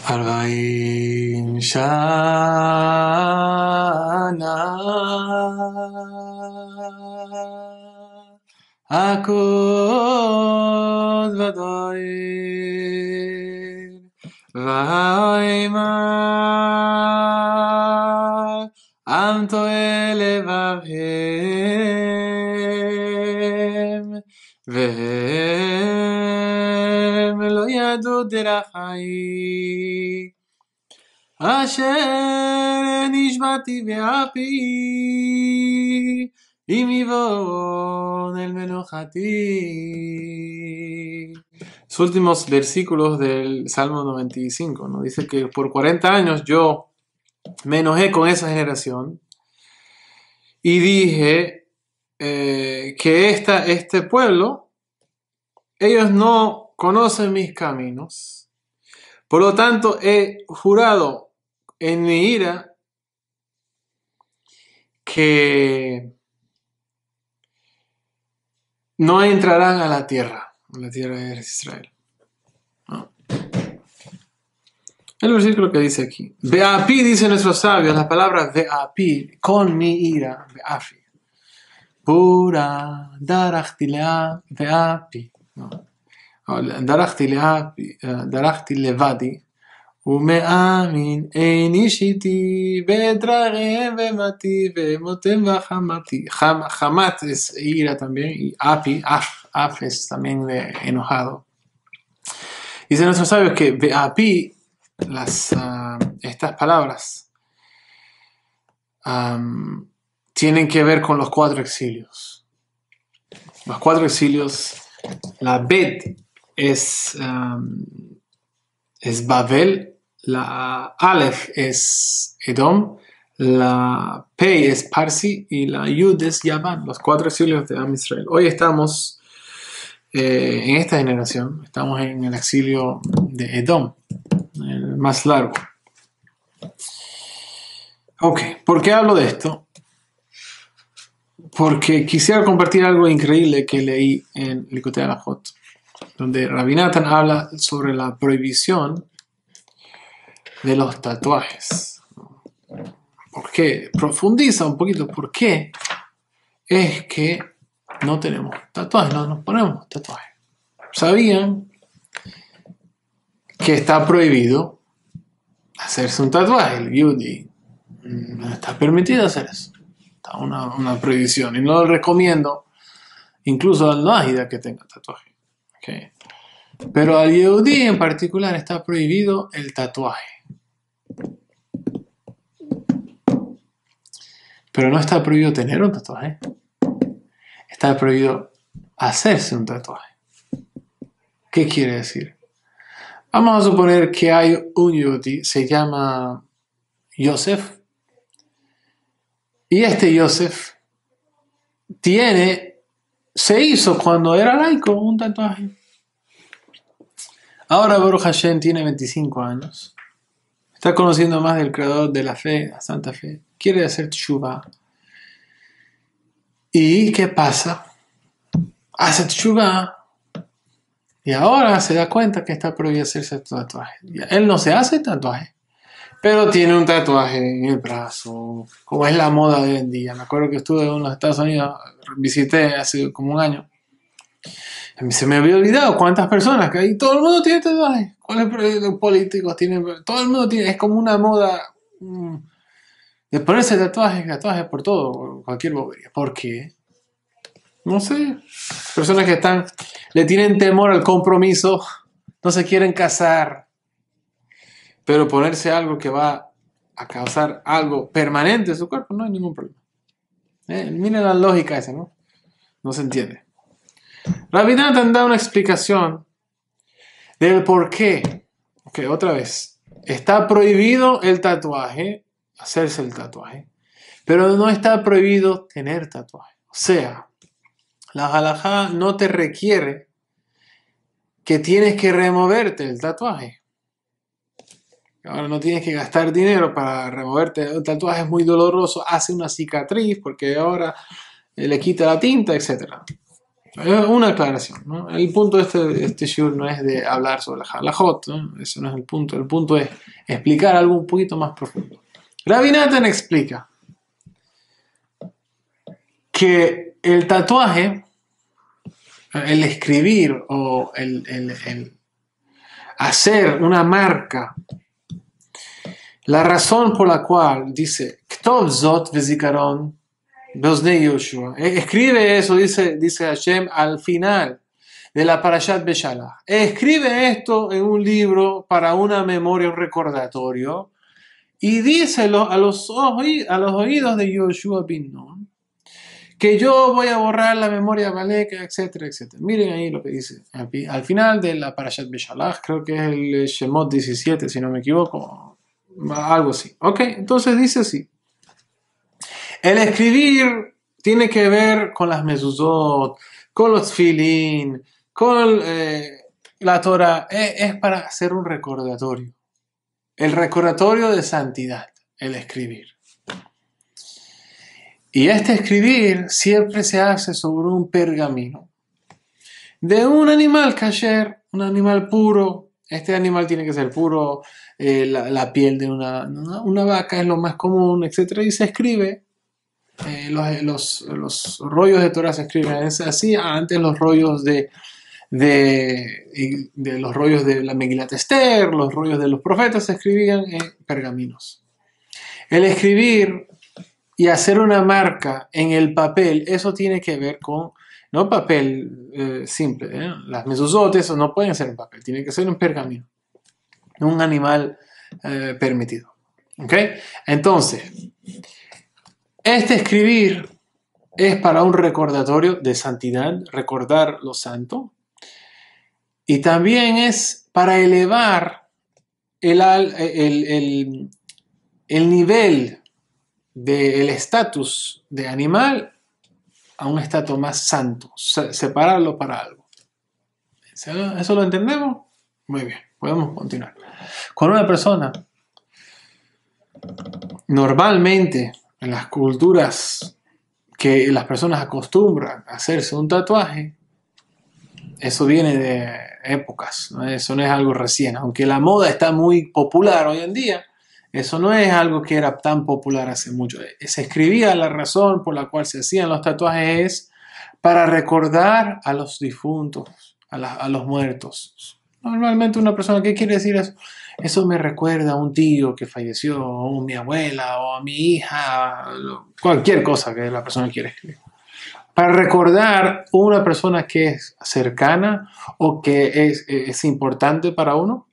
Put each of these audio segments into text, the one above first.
40 שנה הכות ודויר ואימה עם טועה לבבם והם לא ידעו דרכי אשר נשבעתי באפי עם עיוורון אל מנוחתי. Los últimos versículos del Salmo 95, ¿no? Dice que por 40 años yo me enojé con esa generación y dije que este pueblo, ellos no conocen mis caminos, por lo tanto he jurado en mi ira que no entrarán a la tierra de Israel. ¿No? El versículo que dice aquí, Beapi, dicen nuestros sabios, la palabra Beapi, con mi ira, Beafi, pura, darachtilea, Beapi, darachti levadi, ומאמין איני שיתי בדרריהם ומתי ומותם וחמתי. Hamat es ira también, y api, af es también de enojado. Dice nuestros sabios que beapi, estas palabras tienen que ver con los 4 exilios. Los 4 exilios, la Bet es Babel, la Aleph es Edom, la Pei es Parsi y la Yud es Yavan, los 4 exilios de Am Israel. Hoy estamos en esta generación, estamos en el exilio de Edom, el más largo. Ok, ¿por qué hablo de esto? Porque quisiera compartir algo increíble que leí en Likutei Halachot, donde Rabbi Natan habla sobre la prohibición de los tatuajes. ¿Por qué? Profundiza un poquito por qué es que no tenemos tatuajes, no nos ponemos tatuajes. ¿Sabían que está prohibido hacerse un tatuaje? El yudi no está permitido hacer eso. Está una prohibición y no lo recomiendo incluso al nájida que tenga tatuaje. Okay. Pero al yehudí en particular está prohibido el tatuaje. Pero no está prohibido tener un tatuaje. Está prohibido hacerse un tatuaje. ¿Qué quiere decir? Vamos a suponer que hay un yehudí, se llama Yosef. Y este Yosef se hizo cuando era laico un tatuaje. Ahora Baruch Hashem tiene 25 años. Está conociendo más del creador de la fe, la santa fe. Quiere hacer teshuvah. ¿Y qué pasa? Hace teshuvah. Y ahora se da cuenta que está prohibido hacerse tatuaje. Él no se hace tatuaje, pero tiene un tatuaje en el brazo, como es la moda de hoy en día. Me acuerdo que estuve en los Estados Unidos, visité hace como un año. Se me había olvidado cuántas personas que hay. Todo el mundo tiene tatuajes. Los políticos tienen. Todo el mundo tiene. Es como una moda de ponerse tatuajes por todo, por cualquier bobería. ¿Por qué? No sé. Personas que le tienen temor al compromiso, no se quieren casar, pero ponerse algo que va a causar algo permanente en su cuerpo, no hay ningún problema. Miren la lógica esa, ¿no? No se entiende. Rabbi Natan da una explicación del por qué. Ok, otra vez. Está prohibido el tatuaje, hacerse el tatuaje, pero no está prohibido tener tatuaje. O sea, la halajá no te requiere que tienes que removerte el tatuaje. Ahora no tienes que gastar dinero para removerte el tatuaje, es muy doloroso, hace una cicatriz porque ahora le quita la tinta, etc. Una aclaración, ¿no? El punto de este shiur no es de hablar sobre la halajot, ¿no? Eso no es el punto. El punto es explicar algo un poquito más profundo. Rabbi Natan explica que el tatuaje, el escribir o el hacer una marca, la razón por la cual dice Ktov Zot Vezikaron Beoznei Yoshua, escribe eso, dice Hashem al final de la Parashat Beshalach. Escribe esto en un libro para una memoria, un recordatorio, y díselo a los oídos de Yoshua bin Nun, que yo voy a borrar la memoria Baleka, etcétera, etcétera. Miren ahí lo que dice al final de la Parashat Beshalach, creo que es el Shemot 17, si no me equivoco, algo así. Ok, entonces dice así. El escribir tiene que ver con las mezuzot, con los tfilín, con la Torah. Es para hacer un recordatorio. El recordatorio de santidad, el escribir. Y este escribir siempre se hace sobre un pergamino de un animal kasher, un animal puro. Este animal tiene que ser puro, la piel de una vaca es lo más común, etc. Y se escribe, los rollos de Torah se escriben así. Antes los rollos de los rollos de la Megilat Esther, los rollos de los profetas se escribían en pergaminos. El escribir y hacer una marca en el papel, eso tiene que ver con, no papel simple, las mezuzot, eso no pueden ser en papel, tiene que ser en pergamino, un animal permitido. ¿Ok? Entonces, este escribir es para un recordatorio de santidad, recordar lo santo, y también es para elevar el nivel del estatus de animal a un estatus más santo, separarlo para algo. ¿Eso lo entendemos? Muy bien, podemos continuar. Cuando una persona, normalmente en las culturas que las personas acostumbran a hacerse un tatuaje, eso viene de épocas, ¿no? Eso no es algo recién, aunque la moda está muy popular hoy en día. Eso no es algo que era tan popular hace mucho. Se escribía la razón por la cual se hacían los tatuajes es para recordar a los difuntos, a los muertos. Normalmente una persona, ¿qué quiere decir eso? Eso me recuerda a un tío que falleció, o a mi abuela, o a mi hija, cualquier cosa que la persona quiere escribir. Para recordar a una persona que es cercana o que es importante para uno.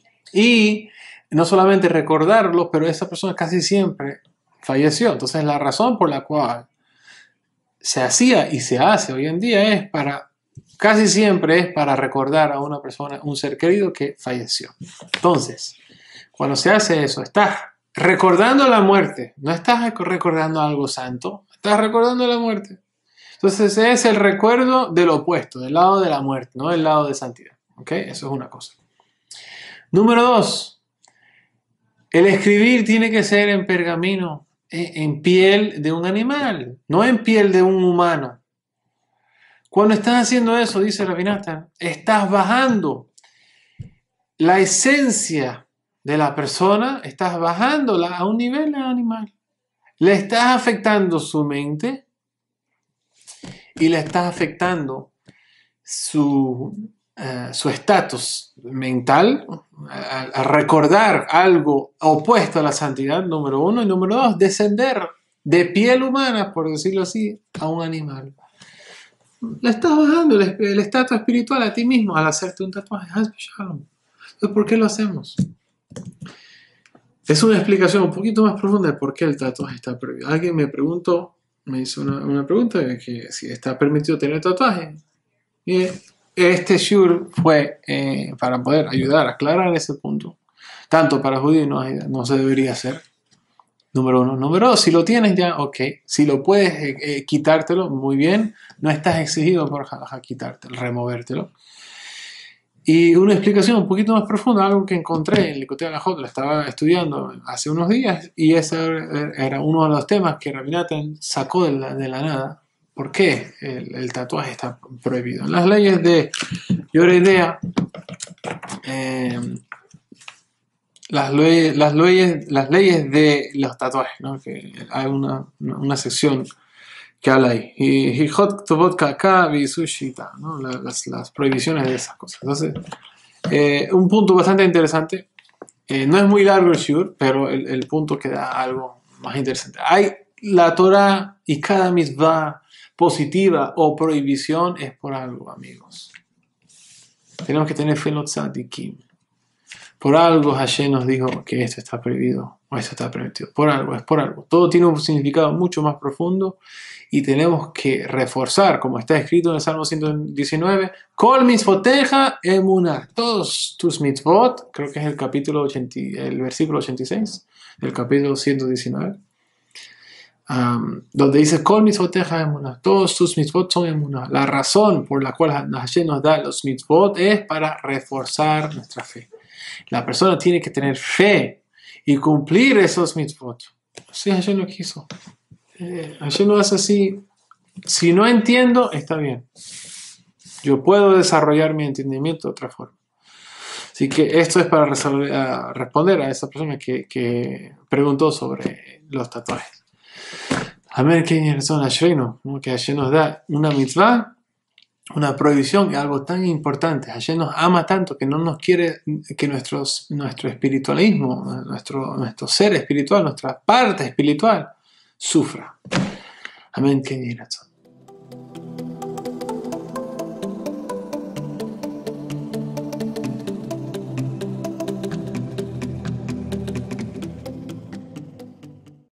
Y no solamente recordarlo, pero esa persona casi siempre falleció. Entonces la razón por la cual se hacía y se hace hoy en día es casi siempre es para recordar a una persona, un ser querido que falleció. Entonces, cuando se hace eso, estás recordando la muerte, no estás recordando algo santo, estás recordando la muerte. Entonces ese es el recuerdo del opuesto, del lado de la muerte, no del lado de santidad. ¿Ok? Eso es una cosa. Número 2. El escribir tiene que ser en pergamino, en piel de un animal, no en piel de un humano. Cuando estás haciendo eso, dice Rabbi Natan, estás bajando la esencia de la persona, estás bajándola a un nivel animal. Le estás afectando su mente y le estás afectando su estatus mental a recordar algo opuesto a la santidad, número 1, y número 2, descender de piel humana, por decirlo así, a un animal. Le estás bajando el estatus espiritual a ti mismo al hacerte un tatuaje. Entonces, ¿por qué lo hacemos? Es una explicación un poquito más profunda de por qué el tatuaje está prohibido. Alguien me hizo una pregunta de que si está permitido tener tatuaje. Y este shiur fue para poder ayudar a aclarar ese punto. Tanto para judíos no se debería hacer. Número 1. Número 2, si lo tienes ya, ok. Si lo puedes quitártelo, muy bien. No estás exigido por quitártelo, removértelo. Y una explicación un poquito más profunda, algo que encontré en Likutei Halachot, lo estaba estudiando hace unos días, y ese era uno de los temas que Rabbi Natan sacó de la nada, por qué el tatuaje está prohibido. En las leyes de Yoredea, las leyes de los tatuajes, ¿no? Que hay una sección que habla ahí. Y hot vodka acá, sushi, ¿no? Las prohibiciones de esas cosas. Entonces, un punto bastante interesante. No es muy largo el shiur, pero el punto que da algo más interesante. Hay la Torah y cada mitzvah positiva o prohibición es por algo, amigos. Tenemos que tener fe en los tzadikim. Por algo Hashem nos dijo que esto está prohibido o esto está permitido. Por algo, es por algo. Todo tiene un significado mucho más profundo y tenemos que reforzar, como está escrito en el Salmo 119, Kol mitzvoteja emunah. Todos tus mitzvot, creo que es el versículo 86 del capítulo 119, donde dice Kol mitzvoteja emunah. Todos tus mitzvot son emunah. La razón por la cual Hashem nos da los mitzvot es para reforzar nuestra fe. La persona tiene que tener fe y cumplir esos mitzvot. Sí, Hashem lo quiso. Hashem lo hace así. Si no entiendo, está bien. Yo puedo desarrollar mi entendimiento de otra forma. Así que esto es para responder a esa persona que preguntó sobre los tatuajes. Amén, que razón, que Hashem nos da una mitzvah, una prohibición, es algo tan importante. Hashem nos ama tanto que no nos quiere que nuestro espiritualismo, nuestro ser espiritual, nuestra parte espiritual, sufra. Amén, que razón.